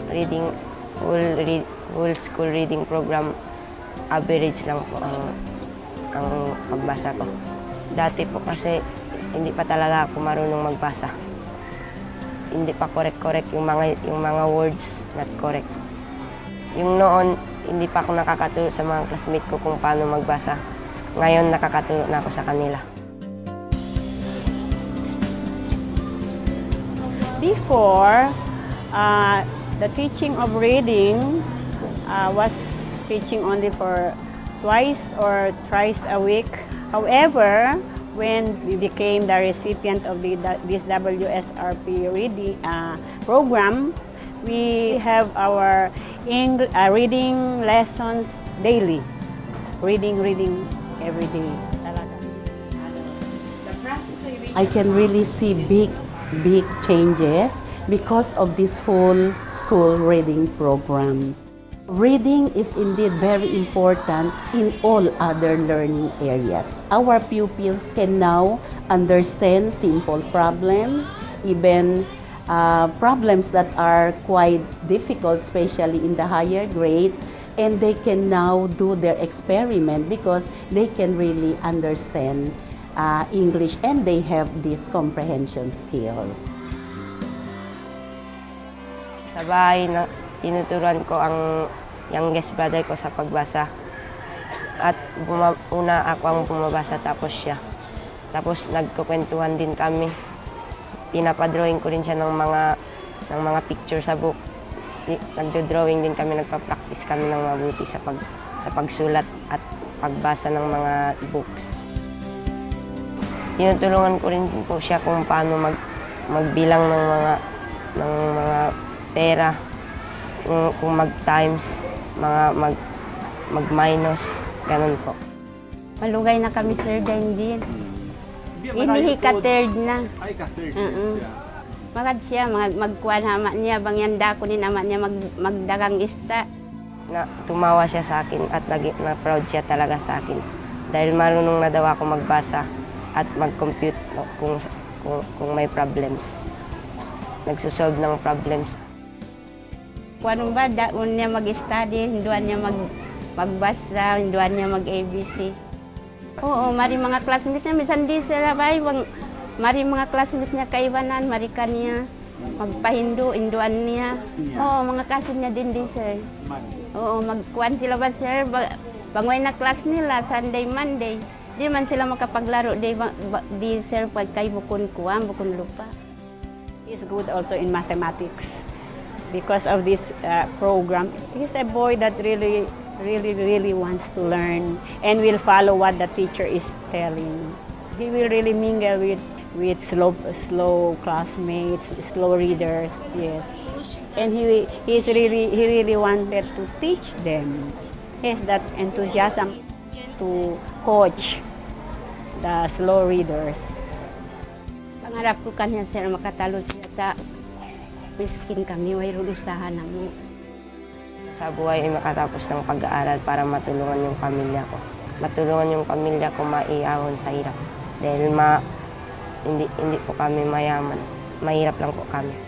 reading, whole school reading program, average lang po ang pagbasa ko. Dati po kasi hindi pa talaga ako marunong magbasa. Hindi pa correct yung mga words not correct. Yung noon, hindi pa ako nakakaturo sa mga classmate ko kung paano magbasa. Ngayon, nakakaturo na ako sa kanila. Before, the teaching of reading was teaching only for twice or thrice a week. However, when we became the recipient of this WSRP reading program, we have our reading lessons daily. Reading every day. I can really see big changes because of this whole school reading program. Reading is indeed very important in all other learning areas. Our pupils can now understand simple problems, even problems that are quite difficult, especially in the higher grades, and they can now do their experiment because they can really understand English and they have these comprehension skills. Sa bahay, tinuturuan ko ang youngest brother ko sa pagbasa. At una ako ang bumabasa tapos siya. Tapos nagkukwentuhan din kami. Pinapadrawing ko rin siya ng mga picture sa book. Nagdo-drawing din kami, nagpa-practice kami ng mabuti sa pagsulat at pagbasa ng mga books. Tinutulungan ko rin po siya kung paano magbilang ng mga pera, kung mag-times, mag-minus, ganun po. Malugay na kami, Sir Denjin. Inihi ka-third na. Ay, ka-third. Magad siya, magkuhan hama niya, bangyanda ko ni naman niya magdagang ista. Tumawa siya sa akin at na-proud siya talaga sa akin. Dahil marunong na daw ako magbasa at mag-compute kung may problems. Nagsusolve ng problems. Kung ba, daon niya mag-study, hinduan niya magbasa, hinduan niya mag-ABC. Oo, mari mga classmates niya, misan di sila ba, mari mga classmates niya kaibanan, mari ka niya magpahindu, hinduan niya. Oo, mga kasin niya din sir. Oo, magkuhan sila ba, sir, bangoy na class nila, Sunday, Monday. Di man sila makapaglaro, di sir, pag kayo bukun lupa. He's good also in mathematics. Because of this program, he's a boy that really wants to learn and will follow what the teacher is telling. He will really mingle with slow classmates, slow readers, yes. And he really wanted to teach them. He has that enthusiasm to coach the slow readers. Pangarap ko kanya, sir, makatalo siya sa miskin kami, way rulusahan namin. Sa buhay ay makatapos ng pag-aaral para matulungan yung pamilya ko. Matulungan yung pamilya ko maiahon sa hirap. Dahil hindi po kami mayaman. Mahirap lang po kami.